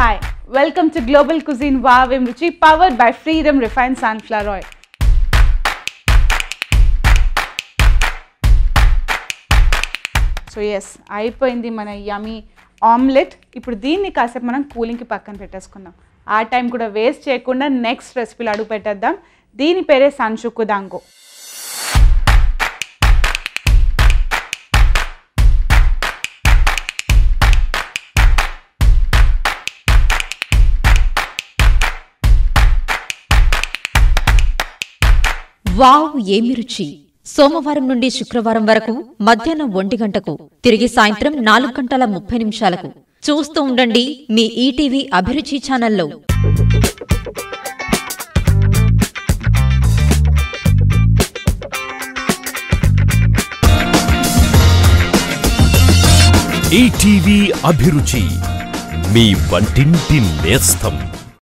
Hi, welcome to Global Cuisine Wow Emi Ruchi, powered by Freedom Refined Sunflower Oil. So yes, అయిపోయింది మన యమ్మీ omelette. ఇప్పుడు దీన్ని కాసేపు మనం కూలింగ్కి పక్కన పెట్టేసుకుందాం. ఆ టైం కూడా వేస్ట్ చేయకుండా నెక్స్ట్ రెసిపీలో అడుగు పెట్టేద్దాం. దీని పేరే సన్షుకు దాంగో. వావ్ ఏమి రుచి సోమవారం నుండి శుక్రవారం వరకు మధ్యాహ్నం 1 గంటకు, తిరిగి సాయంత్రం 4:30 చూస్తూ ఉండండి మీ ఈటీవీ అభిరుచి ఛానల్లో. ఈటీవీ అభిరుచి, మీ వంటింటి నేస్తం.